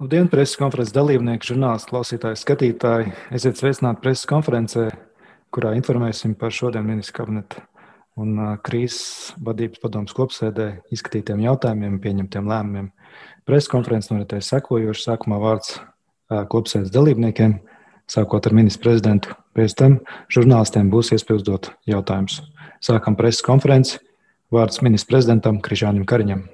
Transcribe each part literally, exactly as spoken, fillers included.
Labdien, preses konferences dalībnieki, žurnālisti, klausītāji, skatītāji. Esiet sveicināti preses konferencē, kurā informēsim par šodien ministra kabineta un krīzes vadības padomes kopsēdē izskatītiem jautājumiem un pieņemtiem lēmumiem. Preses konferences noritēs sekojoši. Sākumā vārds kopsēdes dalībniekiem, sākot ar ministru prezidentu. Pēc tam žurnālistiem būs iespēja uzdot jautājumus. Sākam preses konferenci. Vārds ministra prezidentam Krišjānim Kariņam.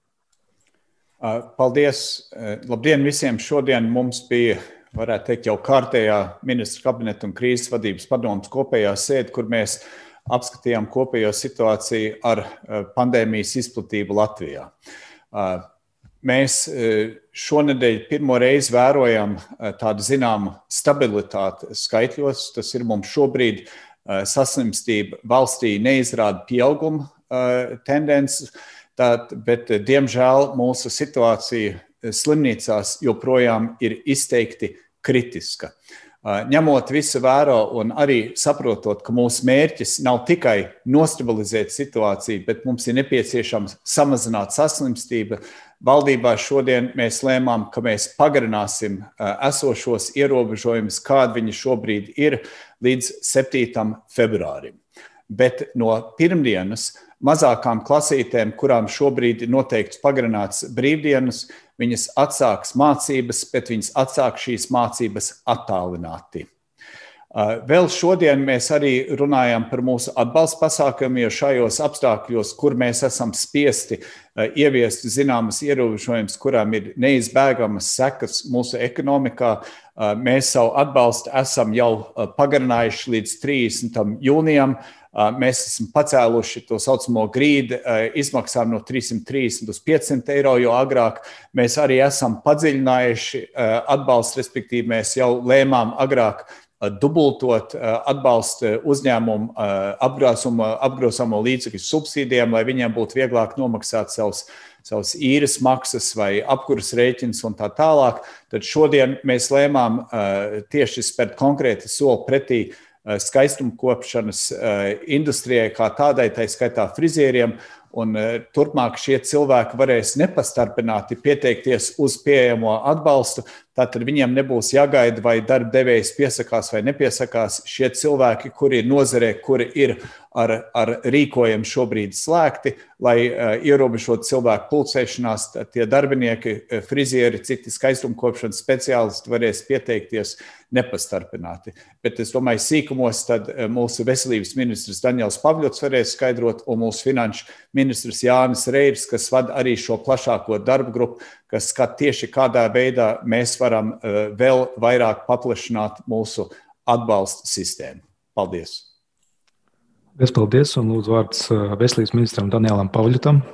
Paldies! Labdien visiem! Šodien mums bija, varētu teikt, jau kārtējā ministra kabineta un krīzes vadības padomes kopējā sēde, kur mēs apskatījām kopējo situāciju ar pandēmijas izplatību Latvijā. Mēs šonedēļ pirmo reizi vērojam tādu zināmu stabilitāti skaitļos. Tas ir mums šobrīd saslimstība valstī neizrāda pieauguma tendences. Tā, bet, diemžēl, mūsu situācija slimnīcās joprojām ir izteikti kritiska. Ņemot visu vērā un arī saprotot, ka mūsu mērķis nav tikai nostabilizēt situāciju, bet mums ir nepieciešams samazināt saslimstību, valdībā šodien mēs lēmām, ka mēs pagarināsim esošos ierobežojumus, kādi viņi šobrīd ir, līdz septītam februārim. Bet no pirmdienas mazākām klasītēm, kurām šobrīd ir noteikts pagarināts brīvdienas, viņas atsāks mācības, bet viņas atsāk šīs mācības attālināti. Vēl šodien mēs arī runājam par mūsu atbalsta pasākumiem, jo šajos apstākļos, kur mēs esam spiesti ieviest zināmas ierobežojumus, kurām ir neizbēgamas sekas mūsu ekonomikā, mēs savu atbalstu esam jau pagarinājuši līdz trīsdesmitam jūnijam. Mēs esam pacēluši to saucamo grīdu izmaksām no trīssimt trīsdesmit uz piecsimt eiro, jo agrāk mēs arī esam padziļinājuši atbalstu, respektīvi mēs jau lēmām agrāk dubultot atbalstu uzņēmumu apgrozāmo līdzekļu subsīdijām, lai viņiem būtu vieglāk nomaksāt savus, savus īres maksas vai apkuras rēķinus un tā tālāk. Tad šodien mēs lēmām tieši spērt konkrēti soli pretī skaistumkopšanas industrijai kā tādai, tai skaitā frizieriem, un turpmāk šie cilvēki varēs nepastarpināti pieteikties uz pieejamo atbalstu, tātad viņiem nebūs jāgaida, vai darba devējs piesakās vai nepiesakās. Šie cilvēki, kuri ir nozarē, kuri ir ar, ar rīkojumu šobrīd slēgti, lai uh, ierobežot cilvēku pulcēšanās, tie darbinieki, frizieri, citi skaistumkopšanas speciālisti varēs pieteikties nepastarpināti. Bet es domāju, sīkumos tad mūsu veselības ministrs Daniels Pavļots varēs skaidrot, un mūsu finanšu ministrs Jānis Reirs, kas vada arī šo plašāko darba grupu, kas skat tieši kādā veidā mēs varam uh, vēl vairāk paplašināt mūsu atbalsta sistēmu. Paldies! Paldies, un lūdzu vārds veselības ministram Danielam Pavļotam.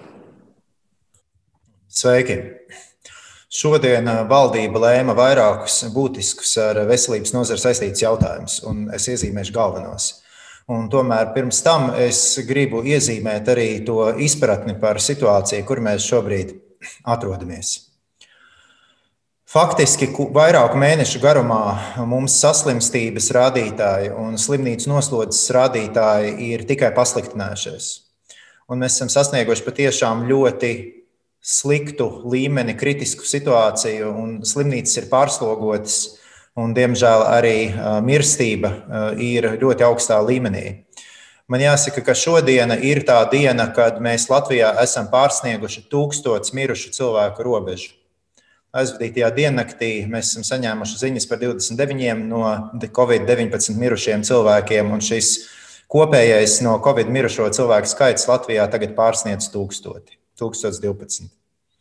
Sveiki! Šodien valdība lēma vairākus būtiskus ar veselības nozari saistītus jautājumus, un es iezīmēšu galvenos. Un tomēr pirms tam es gribu iezīmēt arī to izpratni par situāciju, kur mēs šobrīd atrodamies. Faktiski vairāku mēnešu garumā mums saslimstības rādītāji un slimnīcu noslodzes rādītāji ir tikai pasliktinājušies. Un mēs esam sasnieguši patiešām ļoti sliktu līmeni, kritisku situāciju, un slimnīcas ir pārslogotas, un diemžēl arī mirstība ir ļoti augstā līmenī. Man jāsaka, ka šodiena ir tā diena, kad mēs Latvijā esam pārsnieguši tūkstots mirušu cilvēku robežu. Aizvadītajā diennaktī mēs esam saņēmuši ziņas par divdesmit deviņiem no covid deviņpadsmit mirušiem cilvēkiem, un šis kopējais no Covid mirušo cilvēku skaits Latvijā tagad pārsniedz tūkstoti, tūkstots divpadsmit.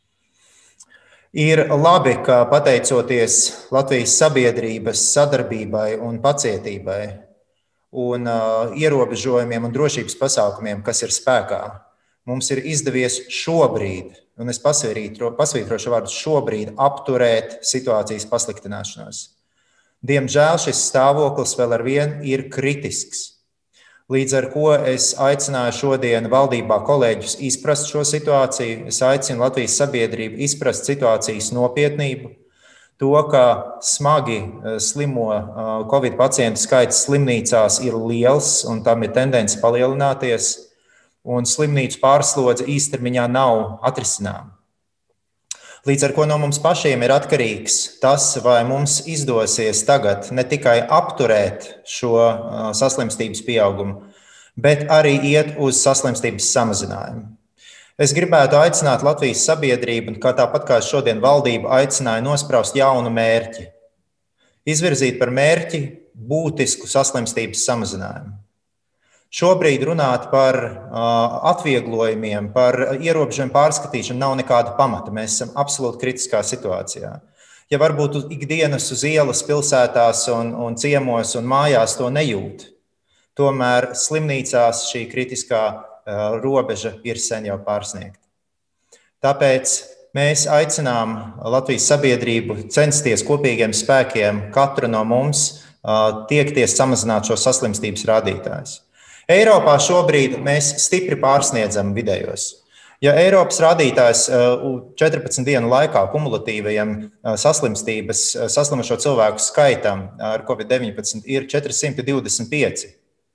Ir labi, ka pateicoties Latvijas sabiedrības sadarbībai un pacietībai un uh, ierobežojumiem un drošības pasākumiem, kas ir spēkā, mums ir izdevies šobrīd, un es pasvītrošu vārdu šobrīd, apturēt situācijas pasliktināšanos. Diemžēl šis stāvoklis vēl ar vienu ir kritisks. Līdz ar ko es aicināju šodien valdībā kolēģus izprast šo situāciju, es aicinu Latvijas sabiedrību izprast situācijas nopietnību, to, ka smagi slimo Covid pacientu skaits slimnīcās ir liels un tam ir tendence palielināties, un slimnīcu pārslodze īstermiņā nav atrisināma. Līdz ar ko no mums pašiem ir atkarīgs tas, vai mums izdosies tagad ne tikai apturēt šo saslimstības pieaugumu, bet arī iet uz saslimstības samazinājumu. Es gribētu aicināt Latvijas sabiedrību, kā tāpat kā šodien valdība aicināja nospraust jaunu mērķi. Izvirzīt par mērķi būtisku saslimstības samazinājumu. Šobrīd runāt par atvieglojumiem, par ierobežojumu pārskatīšanu nav nekāda pamata. Mēs esam absolūti kritiskā situācijā. Ja varbūt ikdienas uz ielas, pilsētās un, un ciemos un mājās to nejūt, tomēr slimnīcās šī kritiskā robeža ir sen jau pārsniegta. Tāpēc mēs aicinām Latvijas sabiedrību censties kopīgiem spēkiem katru no mums tiekties samazināt šo saslimstības rādītājus. Eiropā šobrīd mēs stipri pārsniedzam vidējos. Ja Eiropas rādītājs četrpadsmit dienu laikā kumulatīvajam saslimstības, saslimušo cilvēku skaitam ar covid deviņpadsmit ir četri simti divdesmit pieci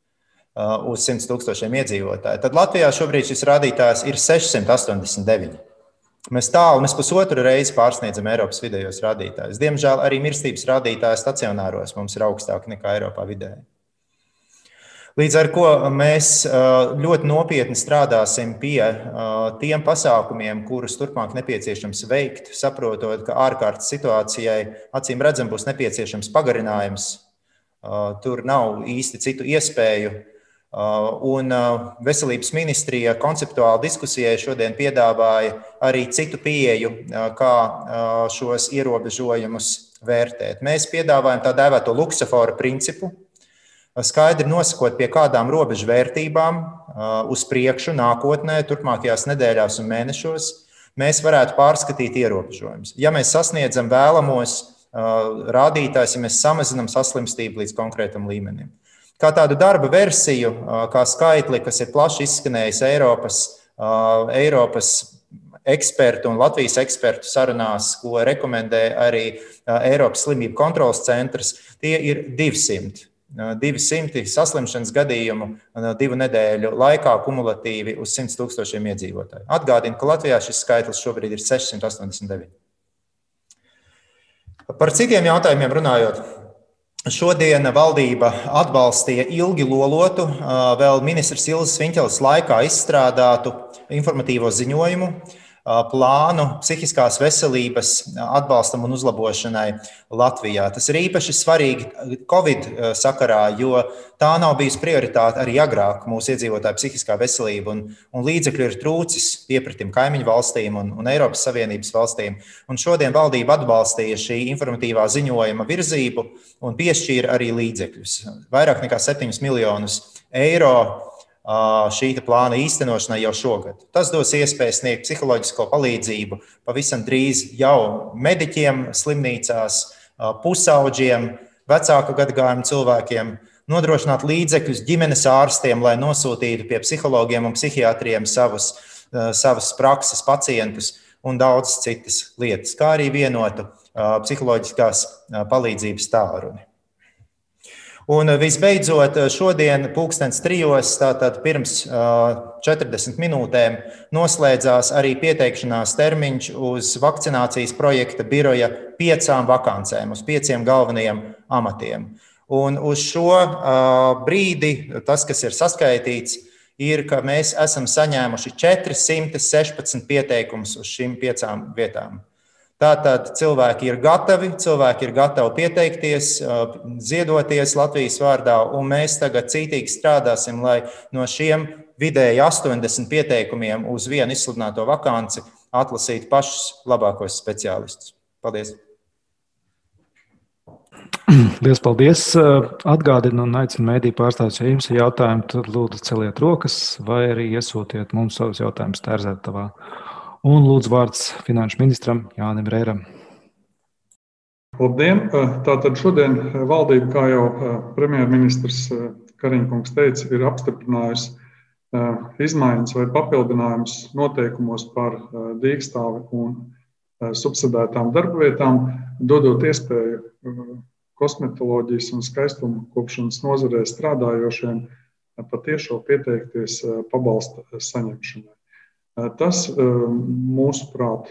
uz simts tūkstošiem iedzīvotāju, tad Latvijā šobrīd šis rādītājs ir seši simti astoņdesmit deviņi. Mēs tālu, mēs pusotru reizi pārsniedzam Eiropas vidējos rādītājus. Diemžēl arī mirstības rādītāji stacionāros mums ir augstāki nekā Eiropā vidēji. Līdz ar ko mēs ļoti nopietni strādāsim pie tiem pasākumiem, kurus turpmāk nepieciešams veikt, saprotot, ka ārkārtas situācijai acīm redzam būs nepieciešams pagarinājums. Tur nav īsti citu iespēju. Un Veselības ministrija konceptuāli diskusijai šodien piedāvāja arī citu pieeju, kā šos ierobežojumus vērtēt. Mēs piedāvājam tā dēvēto luksofora principu, skaidri nosakot, pie kādām robežu vērtībām uz priekšu, nākotnē, turpmākajās nedēļās un mēnešos mēs varētu pārskatīt ierobežojumus. Ja mēs sasniedzam vēlamos rādītājus, ja mēs samazinam saslimstību līdz konkrētam līmenim. Kā tādu darba versiju, kā skaitli, kas ir plaši izskanējis Eiropas, Eiropas ekspertu un Latvijas ekspertu sarunās, ko rekomendē arī Eiropas slimību kontrolas centrs, tie ir divsimti. divi simti saslimšanas gadījumu divu nedēļu laikā kumulatīvi uz simts tūkstošiem iedzīvotāju. Atgādinu, ka Latvijā šis skaitlis šobrīd ir seši simti astoņdesmit deviņi. Par citiem jautājumiem runājot, šodien valdība atbalstīja ilgi lolotu, vēl ministrs Ilzes Viņķeles laikā izstrādātu informatīvo ziņojumu, plānu psihiskās veselības atbalstam un uzlabošanai Latvijā. Tas ir īpaši svarīgi Covid sakarā, jo tā nav bijusi prioritāte arī agrāk mūsu iedzīvotāju psihiskā veselība, un, un līdzekļu ir trūcis piepratim kaimiņu valstīm un, un Eiropas Savienības valstīm. Un šodien valdība atbalstīja šī informatīvā ziņojuma virzību un piešķīra arī līdzekļus. Vairāk nekā septiņus miljonus eiro šī plāna īstenošanai jau šogad. Tas dos iespēju sniegt psiholoģisko palīdzību pavisam drīz jau mediķiem slimnīcās, pusauģiem, vecāka gadagājuma cilvēkiem, nodrošināt līdzekļus ģimenes ārstiem, lai nosūtītu pie psihologiem un psihiatriem savus, savas prakses pacientus un daudzas citas lietas, kā arī vienotu psiholoģiskās palīdzības tālruni. Un visbeidzot, šodien pulkstens trijos, tātad pirms četrdesmit minūtēm, noslēdzās arī pieteikšanās termiņš uz vakcinācijas projekta biroja piecām vakancēm, uz pieciem galvenajiem amatiem. Un uz šo brīdi, tas, kas ir saskaitīts, ir, ka mēs esam saņēmuši četri simti sešpadsmit pieteikumus uz šīm piecām vietām. Tātad cilvēki ir gatavi, cilvēki ir gatavi pieteikties, ziedoties Latvijas vārdā, un mēs tagad cītīgi strādāsim, lai no šiem vidēji astoņdesmit pieteikumiem uz vienu izsludināto vakanci atlasītu pašus labākos speciālistus. Paldies! Liels paldies! Atgādinu un aicinu mediju pārstāvjus, ja jums ir jautājumi, tad lūdzu celiet rokas vai arī iesūtiet mums savus jautājumus tērzētavā. Un lūdzu vārds finanšu ministram Jānim Reiram. Labdien! Tātad šodien valdība, kā jau premjerministrs Kariņkungs teica, ir apstiprinājusi izmaiņas vai papildinājumus noteikumos par dīkstāvi un subsidētām darbavietām, dodot iespēju kosmetoloģijas un skaistuma kopšanas nozarē strādājošiem patiešo pieteikties pabalsta saņemšanai. Tas, mūsuprāt,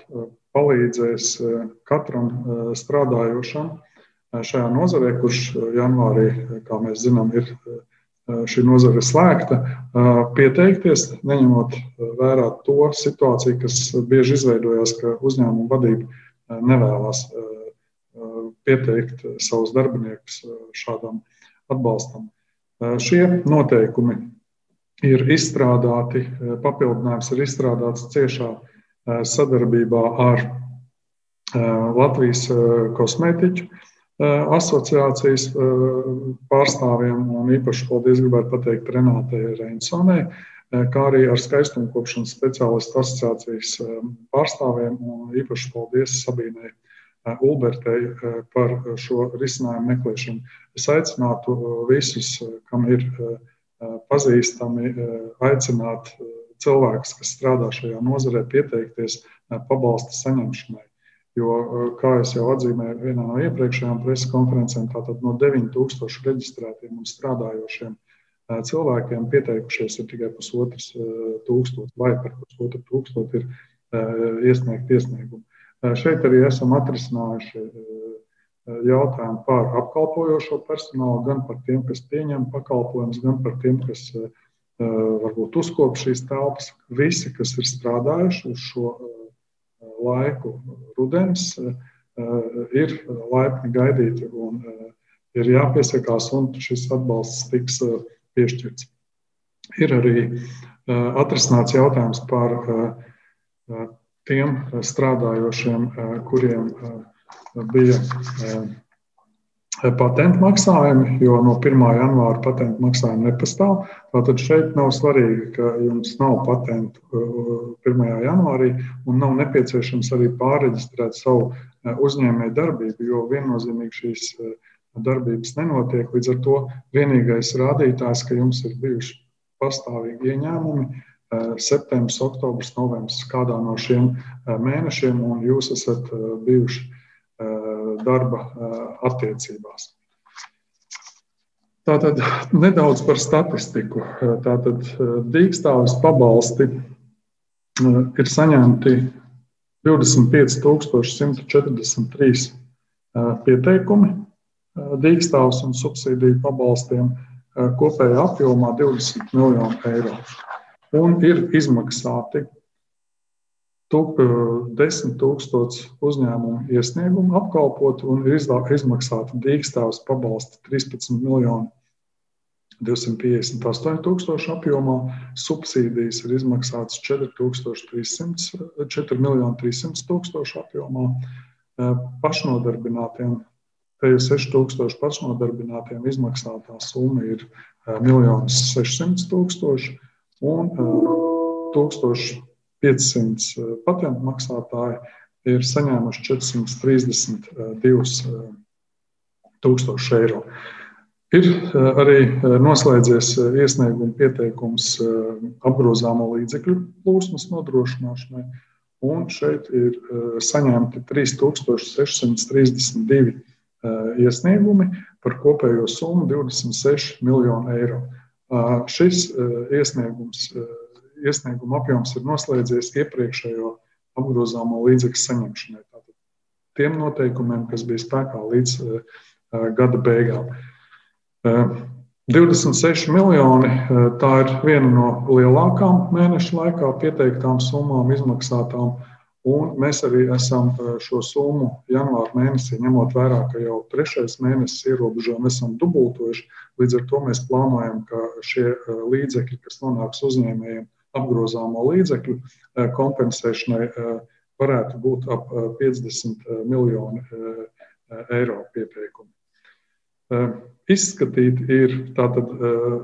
palīdzēs katram strādājošam šajā nozarē, kurš janvārī, kā mēs zinām, ir šī nozare slēgta, pieteikties, neņemot vērā to situāciju, kas bieži izveidojās, ka uzņēmuma vadība nevēlas pieteikt savus darbiniekus šādam atbalstam. Šie noteikumi ir izstrādāti, papildinājums ir izstrādāts ciešā sadarbībā ar Latvijas kosmētiķu asociācijas pārstāvjiem, un īpaši paldies gribētu pateikt Renātei Reinsonai, kā arī ar skaistumkopšanas speciālistu asociācijas pārstāvjiem, un īpaši paldies Sabīnai Ulbertei par šo risinājumu meklēšanu. Es aicinātu visus, kam ir pazīstami, aicināt cilvēkus, kas strādā šajā nozarē, pieteikties pabalsta saņemšanai. Jo, kā es jau atzīmēju vienā no iepriekšējām preses konferencēm, tātad no deviņi tūkstoši reģistrētiem un strādājošiem cilvēkiem pieteikušies ir tikai pusotrs tūkstoši, vai par pusotru tūkstoši ir iesniegt iesniegumu. Šeit arī esam atrisinājuši jautājumu par apkalpojošo personālu, gan par tiem, kas pieņem pakalpojumus, gan par tiem, kas varbūt uzkop šīs telpas. Visi, kas ir strādājuši uz šo laiku rudens, ir laipni gaidīti un ir jāpiesakās, un šis atbalsts tiks piešķirts. Ir arī atrisināts jautājums par tiem strādājošiem, kuriem bija patentu maksājumi, jo no pirmā janvāra patentu maksājumi nepastāv. Tātad šeit nav svarīgi, ka jums nav patentu pirmajā janvārī un nav nepieciešams arī pārreģistrēt savu uzņēmēju darbību, jo viennozīmīgi šīs darbības nenotiek. Līdz ar to vienīgais rādītājs, ka jums ir bijuši pastāvīgi ieņēmumi, septembris, oktobris, novembris, kādā no šiem mēnešiem, un jūs esat bijuši darba attiecībās. Tātad nedaudz par statistiku. Tātad dīkstāves pabalsti ir saņemti divdesmit pieci tūkstoši simt četrdesmit trīs pieteikumi dīkstāves un subsīdiju pabalstiem kopējā apjomā divdesmit miljonu eiro. Un ir izmaksāti desmit tūkstoši uzņēmumu iesniegumu apkalpot un ir izmaksāti dīkstāves pabalsti trīspadsmit miljoni divsimt piecdesmit astoņi tūkstoši apjomā, subsīdijas ir izmaksātas četri miljoni trīssimt tūkstoši apjomā, pašnodarbinātiem, te ir seši tūkstoši pašnodarbinātiem izmaksātā summa ir miljonus sešsimt tūkstoši un tūkstoši piecsimt patentu maksātāji ir saņēmuši četrsimt trīsdesmit divi tūkstoši eiro. Ir arī noslēdzies iesnieguma pieteikums apgrozāmo līdzekļu plūsmas nodrošināšanai, un šeit ir saņemti trīs tūkstoši sešsimt trīsdesmit divi iesniegumi par kopējo summu divdesmit seši miljoni eiro. Šis iesniegums Iesnieguma apjoms ir noslēdzies iepriekšējo apgrozāmo līdzekļu saņemšanai. Tātad tiem noteikumiem, kas bija spēkā līdz uh, gada beigām. Uh, divdesmit seši miljoni uh, tā ir viena no lielākām mēneša laikā pieteiktām summām izmaksātām, un mēs arī esam uh, šo summu janvāra mēnesī, ņemot vērā, ka jau trešais mēnesis ierobežojumi esam dubultojuši, līdz ar to mēs plānojam, ka šie uh, līdzekļi, kas nonāks uzņēmējiem, apgrozāmo līdzekļu kompensēšanai varētu būt ap piecdesmit miljoni eiro pieteikumu. Izskatīti ir tātad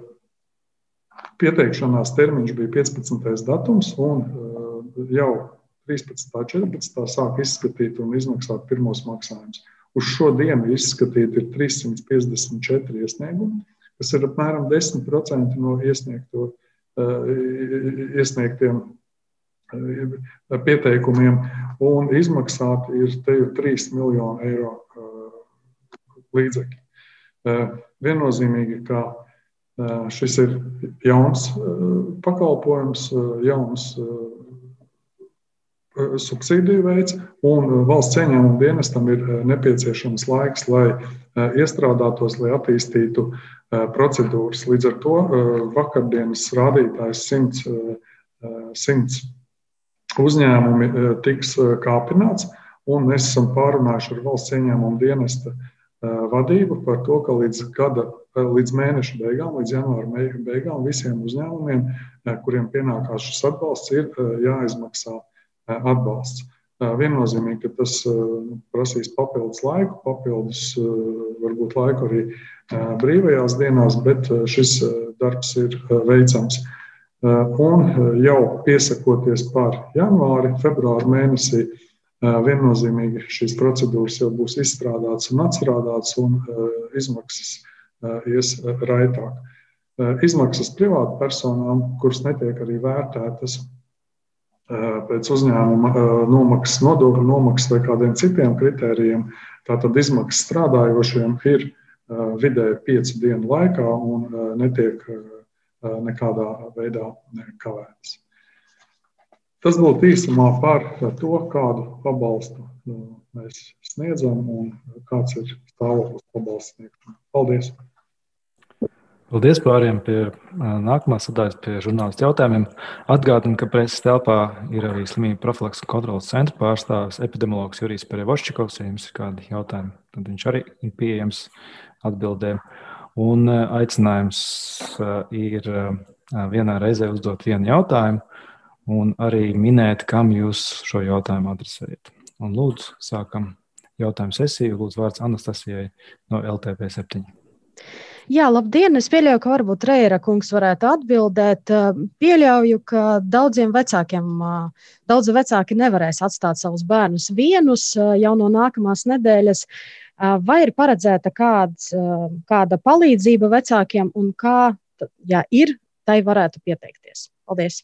pieteikšanās termiņš bija piecpadsmitais datums un jau trīspadsmitā četrpadsmitā sāk izskatīt un izmaksāt pirmos maksājumus. Uz šo dienu izskatīti ir trīssimt piecdesmit četri iesniegumi, kas ir apmēram desmit procenti no iesniegto iesniegtiem pieteikumiem, un izmaksāti ir te jau trīs miljoni eiro līdzekļi. Viennozīmīgi, ka šis ir jauns pakalpojums, jauns subsīdiju veids, un valsts ieņēmuma dienestam ir nepieciešams laiks, lai iestrādātos, lai attīstītu procedūras. Līdz ar to vakardienas rādītājs simts, simts uzņēmumi tiks kāpināts, un mēs esam pārunājuši ar valsts ieņēmuma dienesta vadību par to, ka līdz gada, līdz mēneša beigām, līdz janvāra beigām visiem uzņēmumiem, kuriem pienākās šis atbalsts, ir jāizmaksā atbalsts. Viennozīmīgi, ka tas prasīs papildus laiku, papildus varbūt laiku arī brīvajās dienās, bet šis darbs ir veicams. Un jau piesakoties par janvāri, februāru mēnesī, viennozīmīgi šīs procedūras jau būs izstrādātas un atstrādātas, un izmaksas ies raitāk. Izmaksas privātu personām, kuras netiek arī vērtētas pēc uzņēmuma nomaksas, nodokļu nomaksas vai kādiem citiem kritērijiem, tātad izmaksas strādājošiem ir vidēji piecu dienu laikā un netiek nekādā veidā kavētas. Tas būtu īsumā par to, kādu pabalstu mēs sniedzam un kāds ir stāvoklis pabalstu sniegšanai. Paldies! Paldies, pāriem pie nākamās sadaļas, pie žurnālistu jautājumiem. Atgādinu, ka preses telpā ir arī slimību profilakses un kontroles centra pārstāvis epidemiologs Jurijs Perevoščikovs. Ja jums ir kādi jautājumi, tad viņš arī ir pieejams atbildēm. Un aicinājums ir vienā reizē uzdot vienu jautājumu un arī minēt, kam jūs šo jautājumu adresējat. Un lūdzu, sākam jautājumu sesiju. Lūdzu, vārds Anastasijai no L T V septiņi. Jā, labdien! Es pieļauju, ka varbūt Reira kungs varētu atbildēt. Pieļauju, ka daudziem vecākiem, daudzi vecāki nevarēs atstāt savus bērnus vienus jau no nākamās nedēļas. Vai ir paredzēta kāds, kāda palīdzība vecākiem un kā, ja ir, tai varētu pieteikties? Paldies!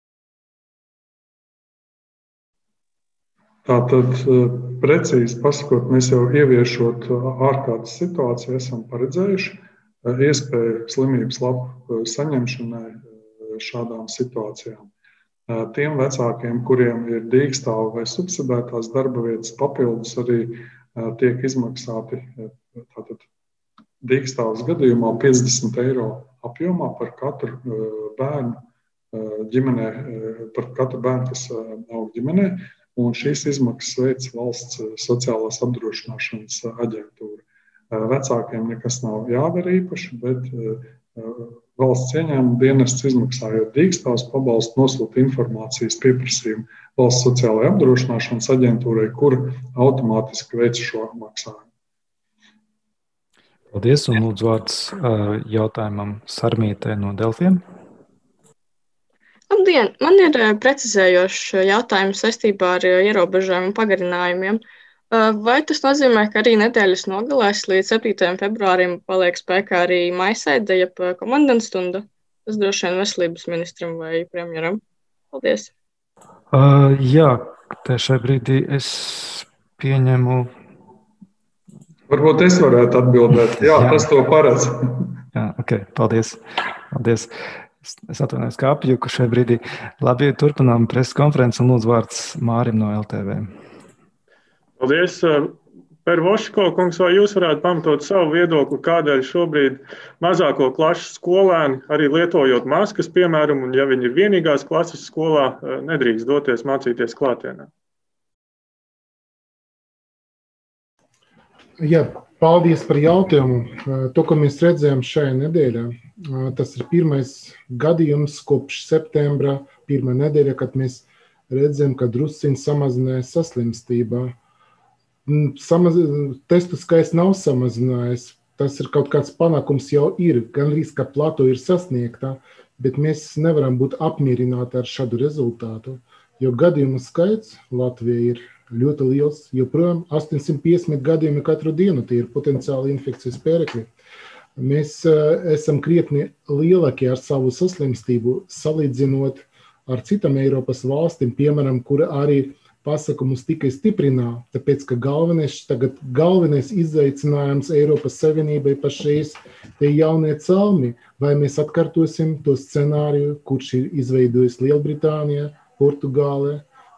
Tātad, precīzi pasakot, mēs jau ieviešot ārkārtas situāciju esam paredzējuši iespēju slimības lapu saņemšanai šādām situācijām. Tiem vecākiem, kuriem ir dīkstāvu vai subsidētās darba vietas, papildus arī tiek izmaksāti tātad dīkstāvas gadījumā piecdesmit eiro apjomā par katru bērnu ģimenē, par katru bērnu, kas aug ģimenē. Un šīs izmaksas veic valsts sociālās apdrošināšanas aģentūra. Vecākiem nekas nav jādara īpaši, bet valsts ieņēmuma dienests izmaksājot dīkstāvas pabalstu nosūta informācijas pieprasījumu valsts sociālajai apdrošināšanas aģentūrai, kura automātiski veic šo maksājumu. Paldies, un lūdzu vārds jautājumam Sarmītē no Delfiem. Labdien! Man ir precizējošs jautājums saistībā ar ierobežojumiem un pagarinājumiem. Vai tas nozīmē, ka arī nedēļas nogalēs līdz septītajam februārim paliek spēkā arī maisēde, jeb komandantstunda? Tas droši vien veselības ministram vai premjeram. Paldies! Uh, jā, te šai brīdī es pieņemu... Varbūt es varētu atbildēt. Jā, jā. Tas to paredz. Jā, ok, paldies. Paldies. Es atvainojos, kā apjuku šajā brīdī. Labi, turpinām preses konferenci un lūdzu vārds Mārim no L T V. Paldies. Perevoščikov kungs, vai jūs varētu pamatot savu viedokli, kādēļ šobrīd mazāko klašu skolēni, arī lietojot maskas, piemēram, un ja viņi ir vienīgās klases skolā, nedrīkst doties mācīties klātienē? Jā, paldies par jautājumu. To, ko mēs redzējām šajā nedēļā, tas ir pirmais gadījums kopš septembra, pirmā nedēļa, kad mēs redzam, ka drusciņi samazināja saslimstībā. Samaz... Testu skaits nav samazinājies. Tas ir kaut kāds panākums jau ir, gan arī, ka plato ir sasniegta, bet mēs nevaram būt apmierināti ar šādu rezultātu, jo gadījumu skaits Latvijā ir ļoti liels, joprojām astoņsimt piecdesmit gadījumi katru dienu, tie ir potenciāli infekcijas pērekļi. Mēs uh, esam krietni lielākie ar savu saslimstību, salīdzinot ar citām Eiropas valstīm, piemēram, kura arī pasākumus tikai stiprinā, tāpēc, ka galvenais, tagad galvenais izaicinājums Eiropas Savienībai pašreiz tie jaunie celmi, vai mēs atkārtosim to scenāriju, kurš ir izveidojis Lielbritānija, Portugāle,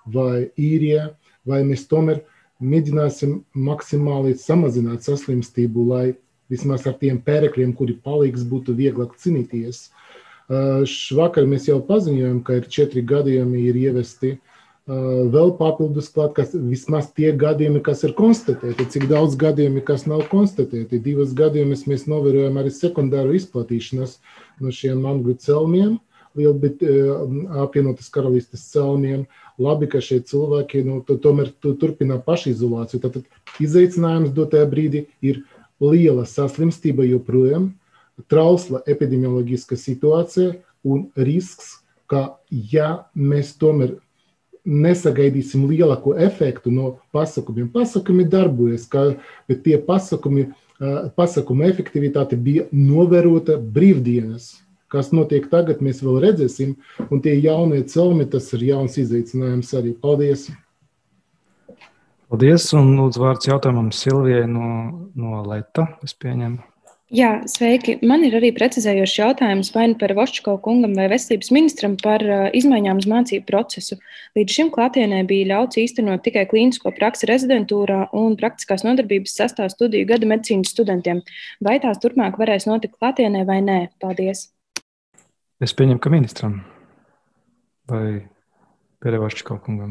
vai Īrijā, vai mēs tomēr mēģināsim maksimāli samazināt saslimstību, lai vismaz ar tiem pērekļiem, kuri paliks, būtu vieglāk cīnīties. Švakar mēs jau paziņojam, ka ir četri gadījumi ir ievesti vēl papildus klāt, kas vismaz tie gadījumi, kas ir konstatēti, cik daudz gadījumi, kas nav konstatēti. Divas gadījumus mēs novērojam arī sekundāru izplatīšanas no šiem angļu celmiem, Lielbrit, apvienotas karalistes celmiem. Labi, ka šie cilvēki nu, tomēr turpina pašizolāciju. Tātad izaicinājums dotajā brīdī ir liela saslimstība joprojām, trausla epidemioloģiska situācija un risks, ka ja mēs tomēr nesagaidīsim lielāko efektu no pasākumiem. Pasākumi darbojas, ka, bet tie pasākumi, pasākuma efektivitāte bija novērota brīvdienas. Kas notiek tagad, mēs vēl redzēsim, un tie jaunie celmi, tas ir jauns izaicinājums arī. Paldies! Paldies, un lūdzu vārds jautājumam Silvijai no, no Leta, es pieņemu. Jā, sveiki. Man ir arī precizējošs jautājums vai nu par Voščiko kungam vai veselības ministram par uh, izmaiņām uz mācību procesu. Līdz šim klātienē bija ļauts īstenot tikai klīnisko praksi rezidentūrā un praktiskās nodarbības sastāv studiju gada medicīnas studentiem. Vai tās turpmāk varēs notikt klātienē vai nē? Paldies. Es pieņemu, ka ministram vai Pēre Voščiko kungam.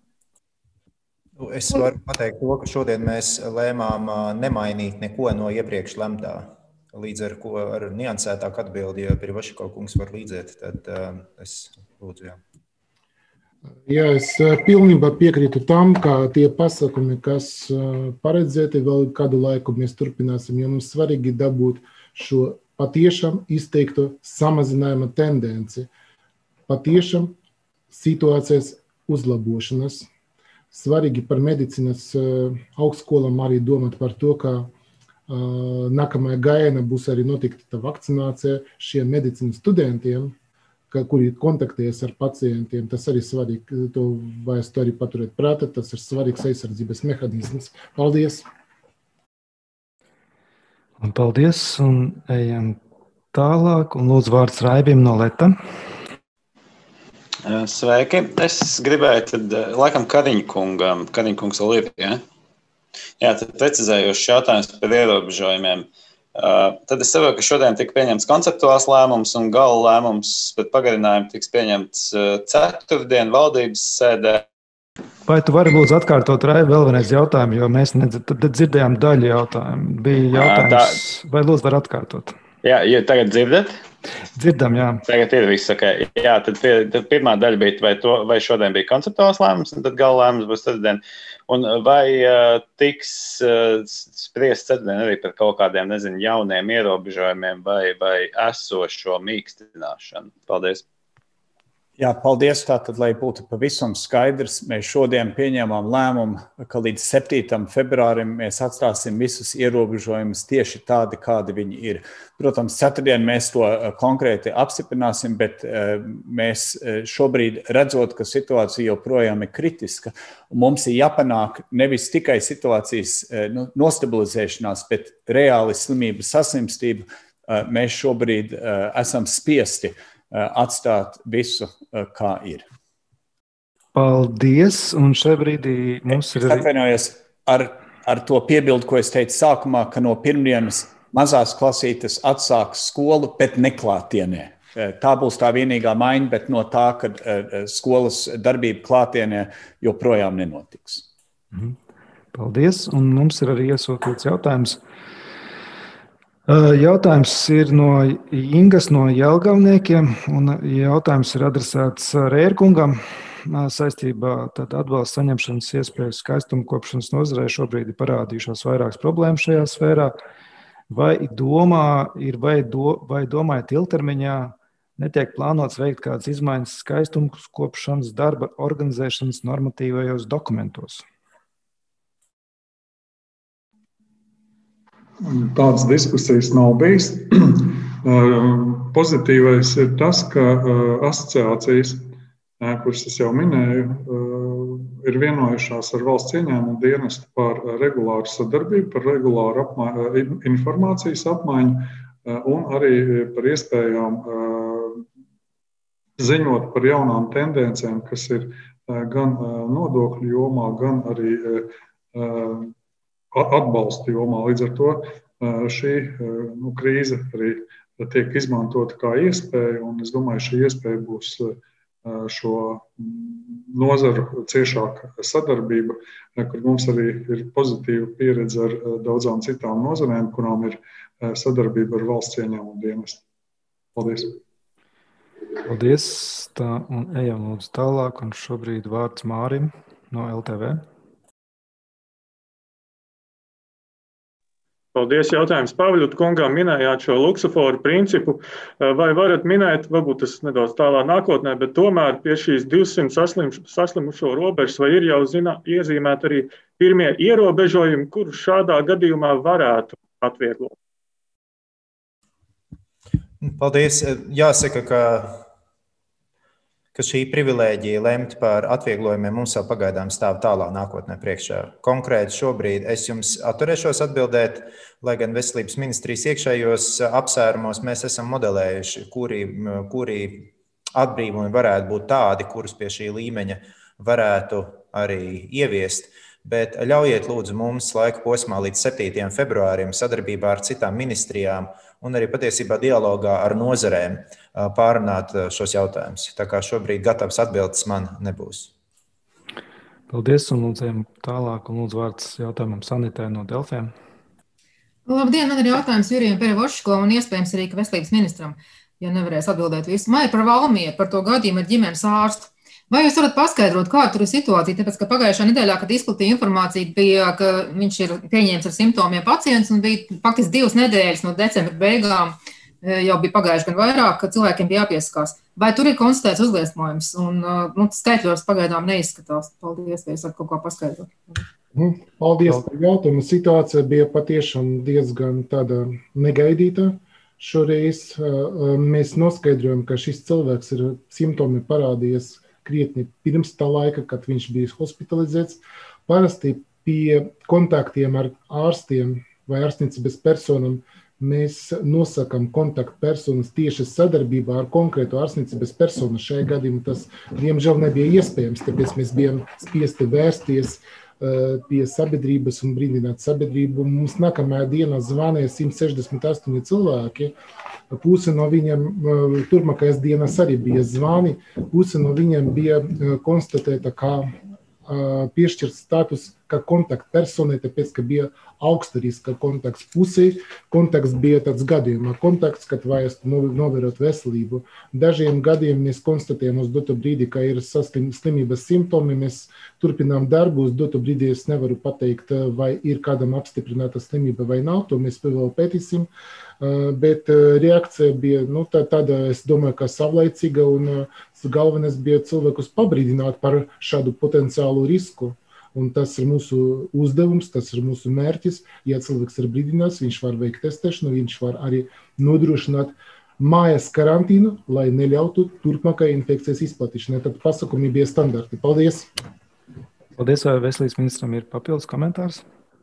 Es varu pateikt to, ka šodien mēs lēmām nemainīt neko no iepriekš lemtā. Līdz ar ko ar niansētāku atbildi, ja Pēre Voščiko kungs var līdzēt, tad uh, es lūdzu, jā. Jā, es pilnībā piekrītu tam, ka tie pasākumi, kas paredzēti vēl kādu laiku, mēs turpināsim, jo mums svarīgi dabūt šo patiešām izteikto samazinājuma tendenci, patiešām situācijas uzlabošanas. Svarīgi par medicīnas augstskolam arī domāt par to, ka uh, nākamajā gaienā būs arī notikta vakcinācija šiem medicīnas studentiem, ka, kuri kontaktējas ar pacientiem. Tas arī svarīgi, to vajag to arī paturēt prātā, tas ir svarīgs aizsardzības mehānisms. Paldies! Un paldies, un ejam tālāk, un lūdzu vārds Raibim no Leta. Sveiki. Es gribēju tad, laikam, Kariņa kungam, Kariņa kungs vēl ir, ja? Jā, tad precizējošs jautājums par ierobežojumiem. Uh, tad es saprotu, ka šodien tika pieņemts konceptuāls lēmums un gala lēmums, bet pagarinājumu tiks pieņemts uh, ceturtdien valdības sēdē. Vai tu vari lūdzu atkārtot, Raivi, vēl vienreiz jautājumu, jo mēs nedz, dzirdējām daļu jautājumu. Bija jautājums, tā... vai lūdzu var atkārtot? Jā, ja tagad dzirdat? Dzirdam, jā. Tagad ir viss ok. Jā, tad, pie, tad pirmā daļa bija, vai, to, vai šodien bija konceptuāls lēmums, un tad gala lēmums būs ceturtdien. Un vai uh, tiks uh, spriest ceturtdien arī par kaut kādiem, nezinu, jauniem ierobežojumiem vai, vai esošo mīkstināšanu? Paldies. Jā, paldies. Tātad, lai būtu pavisam skaidrs, mēs šodien pieņēmām lēmumu, ka līdz septītam februārim mēs atstāsim visus ierobežojumus tieši tādi, kādi viņi ir. Protams, ceturtdien mēs to konkrēti apstiprināsim, bet mēs šobrīd redzot, ka situācija joprojām ir kritiska, un mums ir jāpanāk nevis tikai situācijas nu, nostabilizēšanās, bet reāli slimības saslimstību, mēs šobrīd esam spiesti atstāt visu, kā ir. Paldies, un šajā brīdī mums ir... Es atvainojos ar, ar to piebildu, ko es teicu sākumā, ka no pirmdienas mazās klasītes atsāks skolu, bet neklātienē. Tā būs tā vienīgā maiņa, bet no tā, ka skolas darbība klātienē joprojām nenotiks. Paldies, un mums ir arī iesūtīts jautājums. Jautājums ir no Ingas no Jelgavniekiem, un jautājums ir adresēts Rērkungam saistībā tad atbalsta saņemšanas iespējas skaistumkopšanas nozarē. Šobrīd ir parādījušās vairākas problēmas šajā sfērā. Vai domā, ir, vai, do, vai domājat ilgtermiņā netiek plānots veikt kādas izmaiņas skaistumkopšanas darba organizēšanas normatīvajos dokumentos? Tādas diskusijas nav bijis. Pozitīvais ir tas, ka asociācijas, kuras es jau minēju, ir vienojušās ar valsts ieņēmumu dienestu par regulāru sadarbību, par regulāru apmaiņu, informācijas apmaiņu un arī par iespējām ziņot par jaunām tendencēm, kas ir gan nodokļu jomā, gan arī atbalsta jomā. Līdz ar to šī nu, krīze arī tiek izmantota kā iespēja, un es domāju, šī iespēja būs šo nozaru ciešāka sadarbība, kur mums arī ir pozitīva pieredze ar daudzām citām nozarēm, kurām ir sadarbība ar valsts ieņēmumu dienestu. Paldies! Paldies! Tā, un ejam lūdzu tālāk, un šobrīd vārds Mārim no L T V. Paldies, jautājums Pavļut kungām. Minējāt šo luksuforu principu. Vai varat minēt, varbūt tas nedaudz tālā nākotnē, bet tomēr pie šīs divsimt saslim, saslimušo robežas, vai ir jau zinā, iezīmēt arī pirmie ierobežojumi, kurus šādā gadījumā varētu atvieglot? Paldies. Jāsaka, ka, ka šī privilēģija lemt par atvieglojumiem mums vēl pagaidām stāv tālā nākotnē priekšā. Konkrēti šobrīd es jums atturēšos atbildēt, lai gan Veselības ministrijas iekšējos apsvērumos mēs esam modelējuši, kuri, kuri atbrīvojumi varētu būt tādi, kurus pie šī līmeņa varētu arī ieviest. Bet ļaujiet lūdzu mums laika posmā līdz septītajam februārim sadarbībā ar citām ministrijām un arī patiesībā dialogā ar nozarēm pārunāt šos jautājumus. Tā kā šobrīd gatavs atbildes man nebūs. Paldies, un lūdzējam tālāk, un lūdzu vārds jautājumam Sanitē no Delfiem. Labdien, man ir jautājums Jurijam Perevoško un iespējams arī Veselības ministram, ja nevarēs atbildēt visu. Man ir par Valmieru, par to gadījumu ar ģimenes ārstu. Vai jūs varat paskaidrot, kāda tur ir situācija? Tāpēc, ka pagājušā nedēļā, kad izplatīja informācija, bija, ka viņš ir pieņēmis ar simptomiem pacients un bija faktiski divas nedēļas no decembra beigām, jau bija pagājuši gan vairāk, ka cilvēkiem bija jāpieskās. Vai tur ir konstatēts uzliesmojums? Un nu, skaitļos pagaidām neizskatās. Paldies, vai jūs varat kaut kā paskaidrot. Paldies par jautājumu. Situācija bija patiešām diezgan tāda negaidīta. Šoreiz mēs noskaidrojam, ka šis cilvēks ir simptomi parādījies krietni pirms tā laika, kad viņš bija hospitalizēts. Parasti pie kontaktiem ar ārstiem vai ārstniecības personām mēs nosakam kontaktpersonas tieši sadarbībā ar konkrētu ārstniecības personu. Šajā gadījumā tas, diemžēl, nebija iespējams, tāpēc mēs bijām spiesti vērsties pie sabiedrības un brīdināt sabiedrību. Mums nākamajā dienā zvanīja simt sešdesmit astoņi cilvēki. Puse no viņiem turpmākajās dienās arī bija zvani. Puse no viņiem bija konstatēta kā piešķirts status kā kontaktpersonai, tāpēc, ka bija augsta riska kontakts pusē. Kontakts bija tāds gadījumā kontakts, kad vajag novērot veselību. Dažiem gadiem mēs konstatējam uz dotu brīdi, ka ir slimības simptomi. Mēs turpinām darbu. Uz dotu brīdi es nevaru pateikt, vai ir kādam apstiprināta slimība vai nav. To mēs vēl pētīsim. Bet reakcija bija nu, tā, tāda, es domāju, ka savlaicīga, un galvenais bija cilvēkus pabrīdināt par šādu potenciālu risku. Un tas ir mūsu uzdevums, tas ir mūsu mērķis. Ja cilvēks ir brīdināts, viņš var veikt testēšanu, viņš var arī nodrošināt mājas karantīnu, lai neļautu turpmākai infekcijas izplatīšanai. Tad pasakumi bija standarti. Paldies! Paldies, vai Veselības ministram ir papildus komentārs?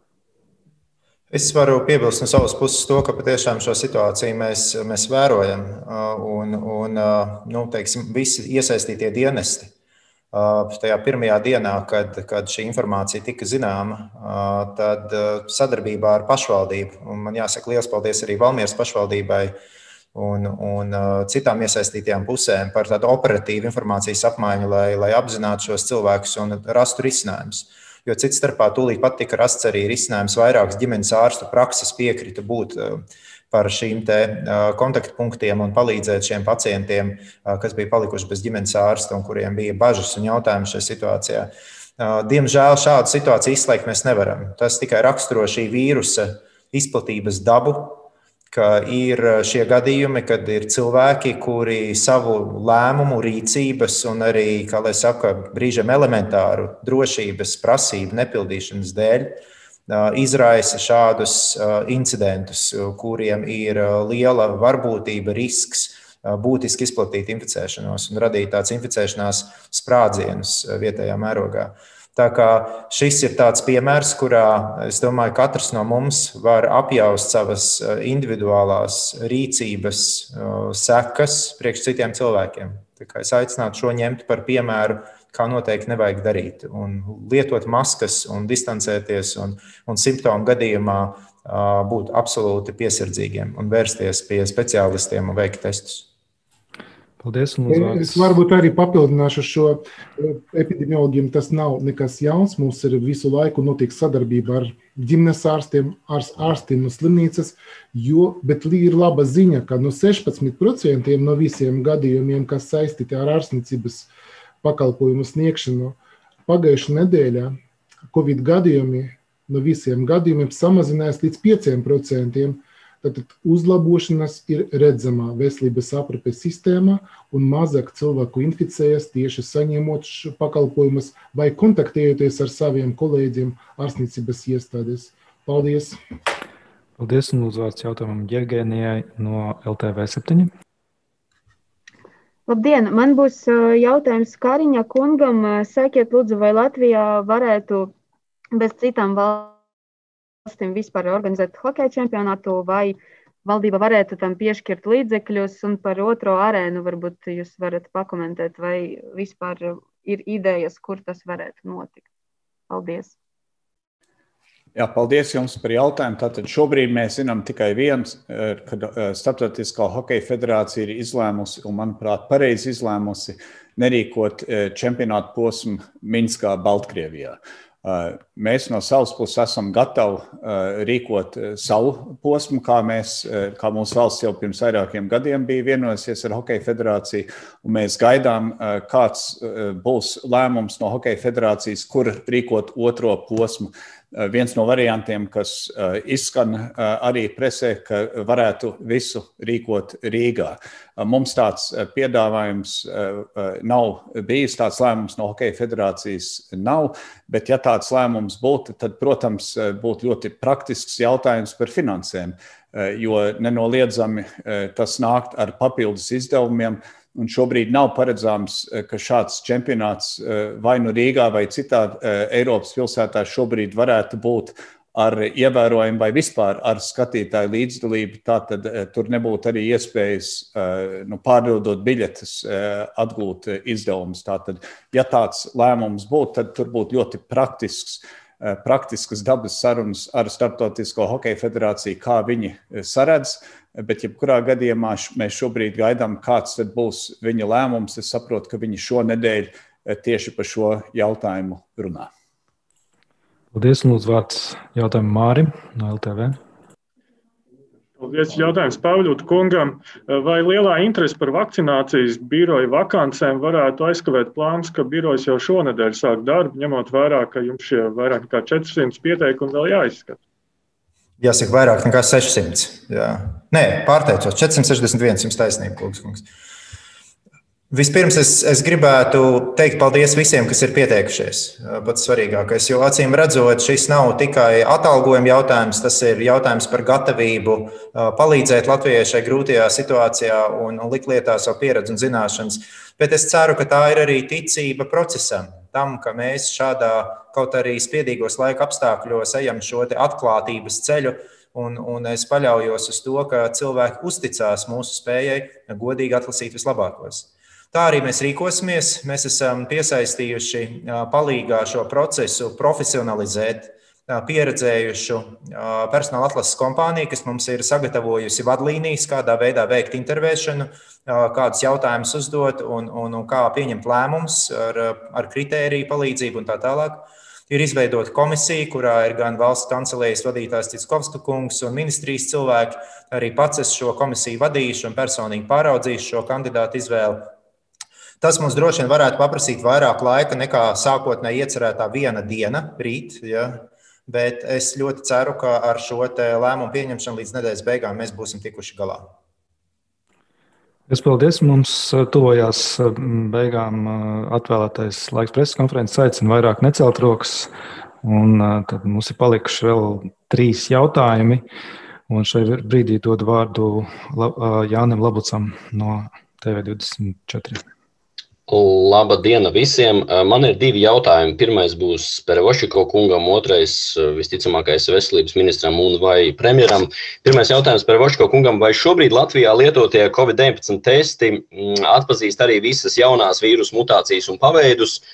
Es varu piebilst no savas puses to, ka patiešām šo situāciju mēs, mēs vērojam un, un nu, teiksim, visi iesaistītie dienesti. Tajā pirmajā dienā, kad, kad šī informācija tika zināma, tad sadarbībā ar pašvaldību, un man jāsaka liels paldies arī Valmieras pašvaldībai un, un citām iesaistītajām pusēm par tādu operatīvu informācijas apmaiņu, lai, lai apzinātu šos cilvēkus un rastu risinājumus. Jo cits starpā tūlīt pat tika rasts arī risinājums vairākas ģimenes ārstu prakses piekrita būt par šīm te kontaktpunktiem un palīdzēt šiem pacientiem, kas bija palikuši bez ģimenes ārsta un kuriem bija bažas un jautājumi šajā situācijā. Diemžēl šādu situāciju izslēgt mēs nevaram. Tas tikai raksturo šī vīrusa izplatības dabu, ka ir šie gadījumi, kad ir cilvēki, kuri savu lēmumu, rīcības un arī, kā lai saka, brīžiem elementāru drošības prasību nepildīšanas dēļ izraisa šādus incidentus, kuriem ir liela varbūtība, risks būtiski izplatīt inficēšanos un radīt tāds inficēšanās sprādzienus vietējā mērogā. Tā kā šis ir tāds piemērs, kurā, es domāju, katrs no mums var apjaust savas individuālās rīcības sekas priekš citiem cilvēkiem. Tā kā es aicinātu šo ņemt par piemēru kā noteikti nevajag darīt. Un lietot maskas un distancēties un, un simptomu gadījumā būt absolūti piesardzīgiem un vērsties pie speciālistiem un veikt testus. Paldies, es varbūt arī papildināšu šo epidemiologiem. Tas nav nekas jauns. Mums ir visu laiku notiek sadarbība ar ģimenes ārstiem, ar ārstiem no slimnīcas, jo, bet ir laba ziņa, ka no sešpadsmit procentiem no visiem gadījumiem, kas saistīti ar ārstniecības pakalpojumu sniegšanu, pagājušajā nedēļā Covid gadījumi no visiem gadījumiem samazinājās līdz pieciem procentiem. Tātad uzlabošanas ir redzamā veselības aprūpes sistēmā un mazāk cilvēku inficējas tieši saņemot pakalpojumus vai kontaktējoties ar saviem kolēģiem ārstniecības iestādes. Paldies! Paldies, un lūdzu vārds jautājumam Jevgenijai no L T V septiņi. Labdien! Man būs jautājums Kariņa kungam. Sakiet, lūdzu, vai Latvijā varētu bez citām valstīm valstīm vispār organizēt hokeja čempionātu, vai valdība varētu tam piešķirt līdzekļus, un par otro arēnu varbūt jūs varat pakomentēt, vai vispār ir idejas, kur tas varētu notikt. Paldies! Jā, paldies jums par jautājumu. Tātad šobrīd mēs zinām tikai viens, kad Starptautiskā hokeja federācija ir izlēmusi, un manuprāt pareizi izlēmusi, nerīkot čempionātu posmu Minskā, Baltkrievijā. Mēs no savas puses esam gatavi rīkot savu posmu, kā, mēs, kā mūsu valsts jau pirms vairākiem gadiem bija vienojusies ar Hokeja federāciju, un mēs gaidām, kāds būs lēmums no Hokeja federācijas, kur rīkot otro posmu. Viens no variantiem, kas izskan arī presē, ka varētu visu rīkot Rīgā. Mums tāds piedāvājums nav bijis, tāds lēmums no Hokeja federācijas nav, bet ja tāds lēmums būtu, tad, protams, būtu ļoti praktisks jautājums par finansēm, jo nenoliedzami tas nākt ar papildus izdevumiem. Un šobrīd nav paredzams, ka šāds čempionāts vai nu Rīgā vai citā Eiropas pilsētā šobrīd varētu būt ar ievērojumu vai vispār ar skatītāju līdzdalību. Tātad tur nebūtu arī iespējas, nu, pārdodot biļetes, atgūt izdevumus. Tātad, ja tāds lēmums būtu, tad tur būtu ļoti praktisks, praktiskas dabas sarunas ar Starptautisko hokeja federāciju, kā viņi saredz. Bet jebkurā gadījumā mēs šobrīd gaidām, kāds tad būs viņa lēmums. Es saprotu, ka viņi šonedēļ tieši par šo jautājumu runā. Paldies, un lūdzu vārds jautājumu Mārim no L T V. Paldies, jautājums Pavļuta kungam. Vai lielā interese par vakcinācijas biroja vakancēm varētu aizkavēt plāns, ka birojs jau šonedēļ sāk darbu, ņemot vērā, ka jums šie vairāk nekā četrsimt pieteikumi vēl jāizskata? Jāsaka, vairāk nekā sešsimt. Jā. Nē, pārteicos, četri simt sešdesmit viens, jums taisnība, Klugs kungs. Vispirms es, es gribētu teikt paldies visiem, kas ir pieteikušies. Pats svarīgākais, jo acīm redzot, šis nav tikai atalgojuma jautājums, tas ir jautājums par gatavību palīdzēt Latvijai šai grūtajā situācijā un likt lietā savu pieredzi un zināšanas. Bet es ceru, ka tā ir arī ticība procesam. Tam, ka mēs šādā kaut arī spiedīgos laika apstākļos ejam šo te atklātības ceļu, un, un es paļaujos uz to, ka cilvēki uzticās mūsu spējai godīgi atlasīt vislabākos. Tā arī mēs rīkosimies. Mēs esam piesaistījuši palīgā šo procesu profesionalizēt pieredzējušu personāla atlases kompāniju, kas mums ir sagatavojusi vadlīnijas, kādā veidā veikt intervēšanu, kādus jautājumus uzdot un, un, un kā pieņemt lēmumus ar, ar kritēriju palīdzību un tā tālāk. Ir izveidota komisija, kurā ir gan valsts kancelējas vadītājs Citskovska kungs un ministrijas cilvēki. Arī pats es šo komisiju vadīšu un personīgi pāraudzīšu šo kandidātu izvēli. Tas mums droši vien varētu paprasīt vairāk laika nekā sākotnēji iecerētā viena diena rīt, ja? Bet es ļoti ceru, ka ar šo lēmumu pieņemšanu līdz nedēļas beigām mēs būsim tikuši galā. Es paldies. Mums tuvojās beigām atvēlētais laiks preses konferences. Aicinu vairāk necelt rokas. Un tad mums ir palikuši vēl trīs jautājumi. Un šai brīdī dod vārdu Jānim Labucam no T V divdesmit četri. Laba diena visiem. Man ir divi jautājumi. Pirmais būs Perevoščiko kungam, otrais visticamākais veselības ministram un vai premjeram. Pirmais jautājums Perevoščiko kungam, vai šobrīd Latvijā lietotie Covid deviņpadsmit testi atpazīst arī visas jaunās vīrusu mutācijas un paveidus,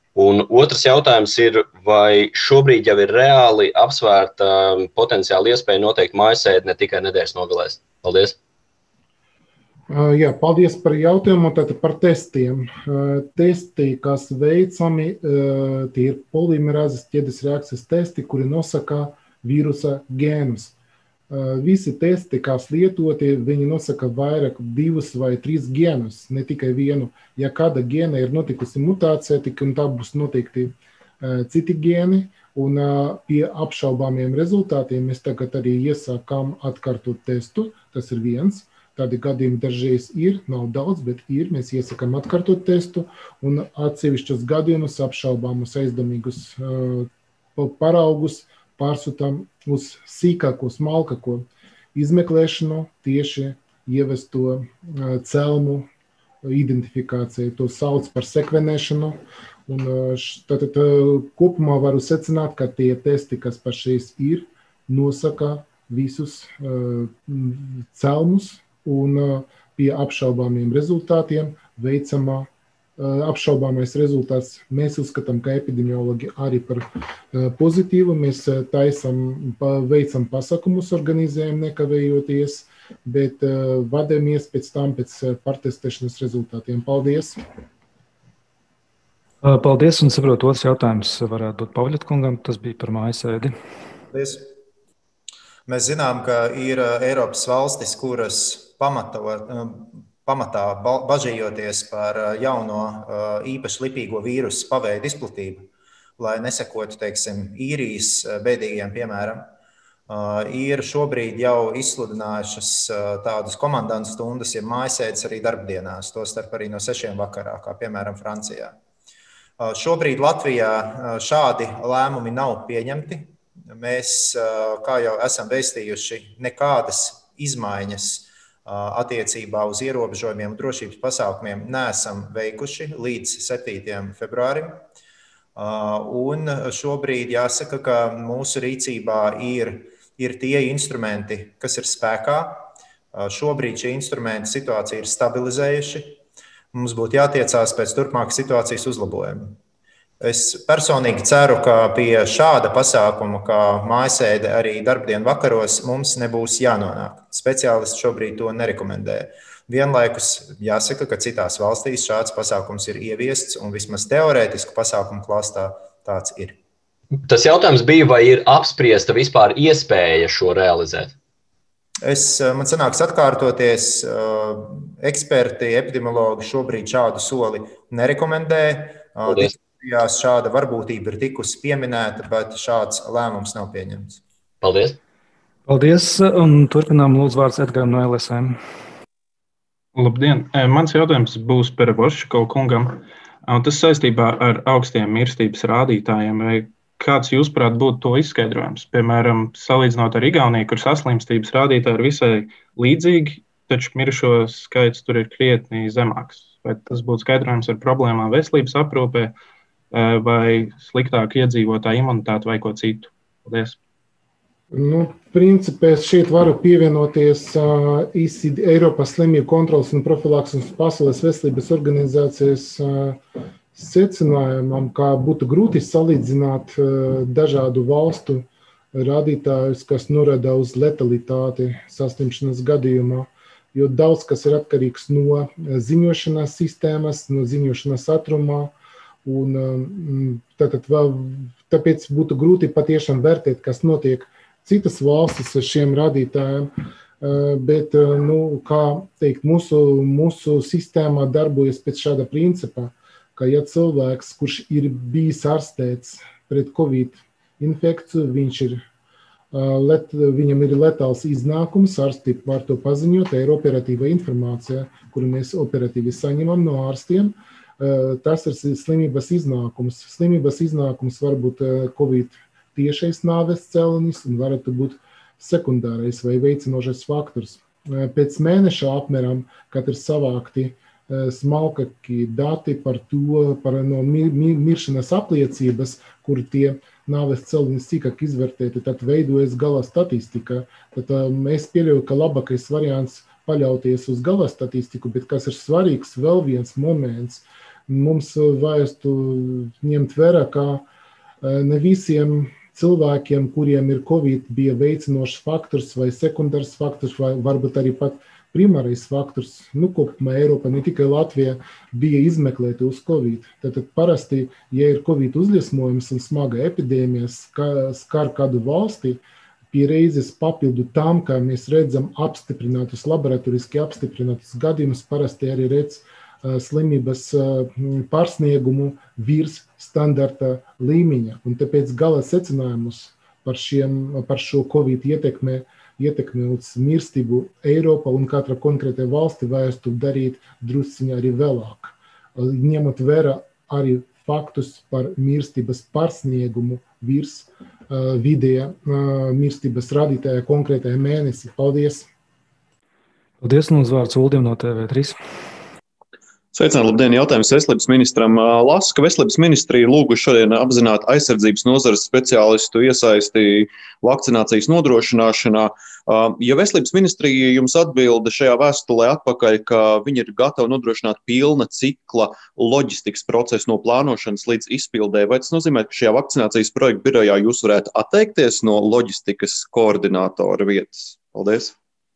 Un otrs jautājums ir, vai šobrīd jau ir reāli apsvērta potenciāli iespēja noteikt mājasēdi ne tikai nedēļas nogalēs? Paldies! Jā, paldies par jautājumu. Tātad par testiem. Testi, kas veicami, tie ir polimerāzes ķēdes reakcijas testi, kuri nosaka vīrusa gēnus. Visi testi, kas lietoti, viņi nosaka vairāk divus vai trīs gēnus, ne tikai vienu. Ja kāda gēna ir notikusi mutācija, tik un tā būs noteikti citi gēni, un pie apšaubāmiem rezultātiem mēs tagad arī iesākām atkārtot testu, tas ir viens. Tādi gadījumi dažreiz ir, nav daudz, bet ir. Mēs iesakām atkārtot testu un atsevišķos gadījumus apšaubāmus aizdomīgus uh, paraugus pārsūtām uz sīkāko, smalkāko izmeklēšanu, tieši ievesto uh, celmu identifikāciju. To sauc par sekvenēšanu. Un, uh, tātad uh, kopumā varu secināt, ka tie testi, kas pašreiz ir, nosaka visus uh, celmus, un pie apšaubāmiem rezultātiem veicamā apšaubāmais rezultāts mēs uzskatām, ka epidemiologi arī par pozitīvu. Mēs taisam, veicam pasākumus, organizējam nekavējoties, bet vadamies pēc tam pēc partestēšanas rezultātiem. Paldies! Paldies, un saprotu, otrs jautājums varētu būt Pavļat kungam, tas bija par mājasēdi. Paldies! Mēs zinām, ka ir Eiropas valstis, kuras pamato, pamatā bažījoties par jauno īpaši lipīgo vīrusu paveidu izplatību, lai nesekotu, teiksim, īrijas bēdīgiem piemēram, ir šobrīd jau izsludinājušas tādas komandantu stundas, ja mājasēdes arī darbdienās, tostarp arī no sešiem vakarā, kā piemēram Francijā. Šobrīd Latvijā šādi lēmumi nav pieņemti. Mēs, kā jau esam vēstījuši, nekādas izmaiņas attiecībā uz ierobežojumiem un drošības pasākumiem neesam veikuši līdz septītajam februārim. Un šobrīd jāsaka, ka mūsu rīcībā ir, ir tie instrumenti, kas ir spēkā. Šobrīd šie instrumenti situāciju ir stabilizējuši. Mums būtu jātiecās pēc turpmākas situācijas uzlabojuma. Es personīgi ceru, ka pie šāda pasākuma, kā mājasēde arī darbdienu vakaros, mums nebūs jānonāk. Speciālisti šobrīd to nerekomendē. Vienlaikus jāsaka, ka citās valstīs šāds pasākums ir ieviests un vismaz teorētisku pasākumu klāstā tāds ir. Tas jautājums bija, vai ir apspriesta vispār iespēja šo realizēt? Es, man sanāks atkārtoties, eksperti, epidemiologi šobrīd šādu soli nerekomendē. Paldies. Šāda varbūtība ir tikusi pieminēta, bet šāds lēmums nav pieņemts. Paldies. Paldies, un turpinām lūdzu vārds Edgaram no L S M. Labdien! Mans jautājums būs par Voščiko kungam. Tas saistībā ar augstiem mirstības rādītājiem. Vai kāds jūsuprāt būtu to izskaidrojums? Piemēram, salīdzinot ar Igauniju, kur saslimstības rādītāji ir visai līdzīgi, taču mirušo skaits tur ir krietni zemāks. Vai tas būtu skaidrojums ar problēmām veselības aprūpē, vai sliktāk iedzīvotāju imunitāti vai ko citu? Paldies. Nu, principā šeit varu pievienoties uh, I C D, Eiropas slimību kontrolas un profilakses un pasaules veselības organizācijas uh, secinājumam, kā būtu grūti salīdzināt uh, dažādu valstu rādītājus, kas norāda uz letalitāti saslimšanas gadījumā, jo daudz kas ir atkarīgs no ziņošanas sistēmas, no ziņošanas ātrumā. Un, tātad, tāpēc būtu grūti patiešām vērtēt, kas notiek citas valstis ar šiem rādītājiem, bet, nu, kā teikt, mūsu, mūsu sistēmā darbojas pēc šāda principa, ka ja cilvēks, kurš ir bijis ārstēts pret Covid infekciju, viņš ir, let, viņam ir letāls iznākums, ārsti var to paziņot, ir operatīva informācija, kuru mēs operatīvi saņemam no ārstiem. Tas ir slimības iznākums. Slimības iznākums var būt Covid tiešais nāves cēlonis un varētu būt sekundārais vai veicinošais faktors. Pēc mēneša apmēram, kad ir savākti smalkāki dati par to, par no miršanas apliecības, kur tie nāves cēlonis sīkāk izvērtēti, tad veidojas gala statistika. Tad es pieļauju, ka labākais variants paļauties uz gala statistiku, bet kas ir svarīgs vēl viens moments, mums vajadzētu ņemt vērā, ka ne visiem cilvēkiem, kuriem ir Covid, bija veicinošs faktors vai sekundārs faktors, vai varbūt arī pat primārais faktors, nu, kopumā Eiropa, ne tikai Latvija, bija izmeklēti uz Covid. Tātad parasti, ja ir Covid uzliesmojums un smaga epidēmija skar kādu valsti, pie reizes papildu tam, kā mēs redzam apstiprinātus, laboratoriski apstiprinātus gadījumus, parasti arī redz slimības pārsniegumu virs standarta līmeņa. Un tāpēc gala secinājumus par, šiem, par šo Covid ietekmē, ietekmē uz mirstību Eiropa un katra konkrēta valsti vajadzētu darīt drusciņā arī vēlāk. Ņemot vērā arī faktus par mirstības pārsniegumu virs uh, vidēja uh, mirstības radītāja konkrētajā mēnesī. Paldies! Paldies, un uz vārds Uldim no T V trīs. Sveicināti, labdien, jautājums veselības ministram. Lasu, ka veselības ministrija ir lūguši šodien apzināt aizsardzības nozares speciālistu iesaisti vakcinācijas nodrošināšanā. Ja veselības ministrija jums atbilda šajā vēstulē atpakaļ, ka viņi ir gatavi nodrošināt pilna cikla loģistikas procesu no plānošanas līdz izpildē, vai tas nozīmē, ka šajā vakcinācijas projekta birojā jūs varētu atteikties no loģistikas koordinātora vietas? Paldies!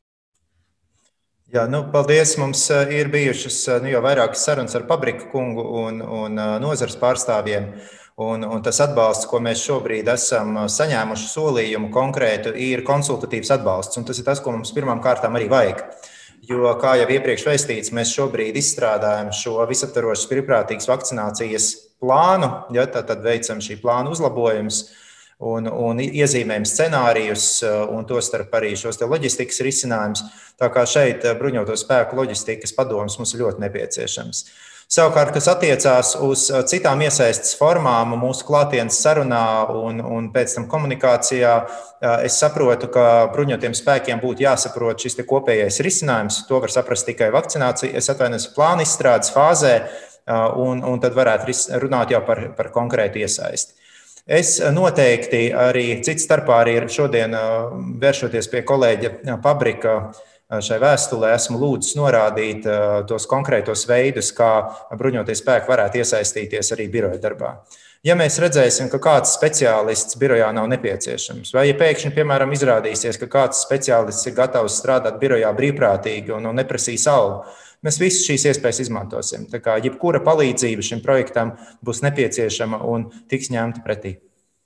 Jā, nu, paldies. Mums ir bijušas nu, jau vairākas sarunas ar Pabriku kungu un, un nozares pārstāvjiem. Un, un tas atbalsts, ko mēs šobrīd esam saņēmuši solījumu konkrētu, ir konsultatīvs atbalsts. Un tas ir tas, ko mums pirmām kārtām arī vajag. Jo, kā jau iepriekš vēstīts, mēs šobrīd izstrādājam šo visaptvarošas brīvprātīgas vakcinācijas plānu, ja, tad veicam šī plāna uzlabojumus. Un, un iezīmējam scenārijus, un to starp arī šos te loģistikas risinājumus. Tā kā šeit bruņoto spēku loģistikas padoms mums ir ļoti nepieciešams. Savukārt, kas attiecās uz citām iesaistes formām mūsu klātienes sarunā un, un pēc tam komunikācijā, es saprotu, ka bruņotiem spēkiem būtu jāsaprot šis te kopējais risinājums. To var saprast tikai vakcinācija, es atvainojos plāna izstrādes fāzē, un, un tad varētu runāt jau par, par konkrētu iesaisti. Es noteikti arī cits starpā arī šodien vēršoties pie kolēģa Pabrika šai vēstulē esmu lūdzis norādīt tos konkrētos veidus, kā bruņotie spēki varētu iesaistīties arī biroja darbā. Ja mēs redzēsim, ka kāds speciālists birojā nav nepieciešams, vai ja pēkšņi, piemēram, izrādīsies, ka kāds speciālists ir gatavs strādāt birojā brīvprātīgi un neprasīs algu, mēs visas šīs iespējas izmantosim. Tā kā jebkura palīdzība šim projektam būs nepieciešama un tiks ņemta pretī.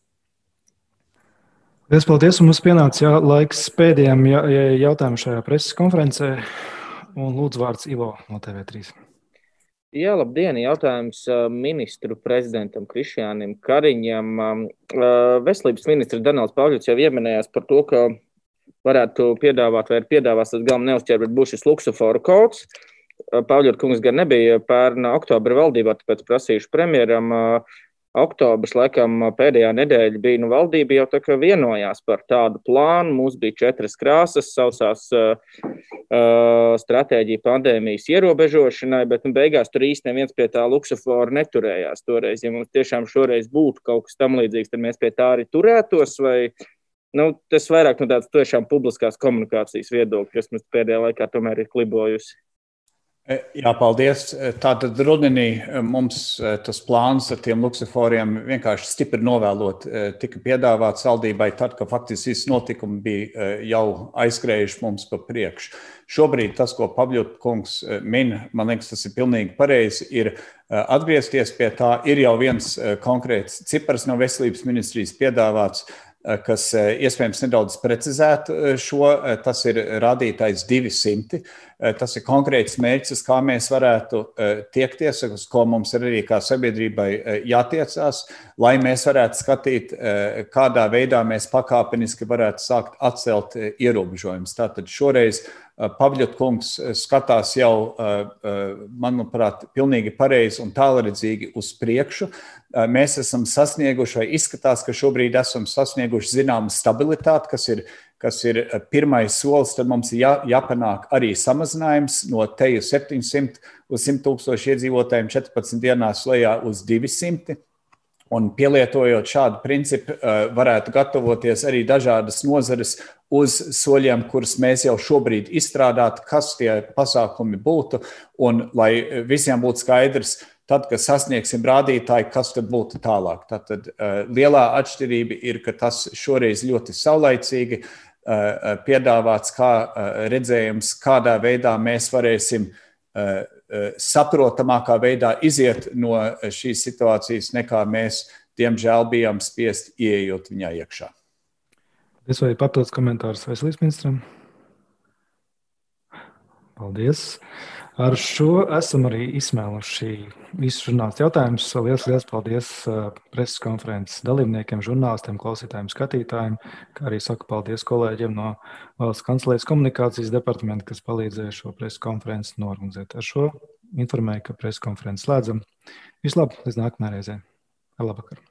Paldies, paldies. Mums pienāca jā, laiks pēdējiem jautājumam šajā preses konferencē. Un lūdzu vārds Ivo no T V trīs. Jā, labdien. Jautājums ministru prezidentam Krišjānim Kariņam. Veselības ministrs Donalds Pauļots jau ieminējās par to, ka varētu piedāvāt vai ir piedāvās, tas galvam neuzķēr, bet būs šis luksuforu kods. Pauļota kungs gan nebija pērn oktobra valdībā, tāpēc prasījuši premjeram. Oktobrs, laikam, pēdējā nedēļa bija, nu, valdība jau tā kā vienojās par tādu plānu. Mums bija četras krāsas, saucās uh, uh, stratēģija pandēmijas ierobežošanai, bet nu, beigās tur īsti neviens pie tā luksofora neturējās toreiz. Ja mums tiešām šoreiz būtu kaut kas tam līdzīgs, tad mēs pie tā arī turētos, vai nu, tas vairāk no tāds tiešām publiskās komunikācijas viedokļa, kas mums pēdējā laikā tomēr ir klibojusi. Jā, paldies. Tātad rudenī mums tas plāns ar tiem luksuforiem vienkārši stipri novēlot tika piedāvāts valdībai tad, ka faktiski visi notikumi bija jau aizskrējuši mums pa priekšu. Šobrīd tas, ko Pavļota kungs min, man liekas, tas ir pilnīgi pareizi, ir atgriezties pie tā. Ir jau viens konkrēts cipars no veselības ministrijas piedāvāts, kas iespējams nedaudz precizētu šo, tas ir rādītājs divi simti. Tas ir konkrēts mērķis, kā mēs varētu tiekties, uz ko mums ir arī kā sabiedrībai jātiecās, lai mēs varētu skatīt, kādā veidā mēs pakāpeniski varētu sākt atcelt ierobežojumus. Tātad šoreiz Pavļota kungs skatās jau, manuprāt, pilnīgi pareizi un tālredzīgi uz priekšu. Mēs esam sasnieguši, vai izskatās, ka šobrīd esam sasnieguši zināmu stabilitāti, kas ir, kas ir pirmais solis, tad mums ir jā, jāpanāk arī samazinājums no teju septiņsimt uz simt tūkstoši iedzīvotājiem četrpadsmit dienās lejā uz divi simti. Un pielietojot šādu principu, varētu gatavoties arī dažādas nozares uz soļiem, kurus mēs jau šobrīd izstrādātu, kas tie pasākumi būtu, un lai visiem būtu skaidrs, tad, kad sasniegsim rādītāju, kas tad būtu tālāk. Tātad lielā atšķirība ir, ka tas šoreiz ļoti saulaicīgi piedāvāts kā redzējums, kādā veidā mēs varēsim saprotamākā veidā iziet no šīs situācijas, nekā mēs, diemžēl, bijām spiest ieejot viņā iekšā. Es vai papildus komentārs veselības ministram? Paldies. Ar šo esam arī izsmēluši visus žurnālistu jautājumus. Liels, liels paldies preses konferences dalībniekiem, žurnālistiem, klausītājiem, skatītājiem, kā arī saku paldies kolēģiem no Valsts kancelējas komunikācijas departamenta, kas palīdzēja šo preses konferenci norganizēt. Ar šo informēju, ka preses konferenci slēdzam. Vislabāk, līdz nākamajai reizei. Labvakar.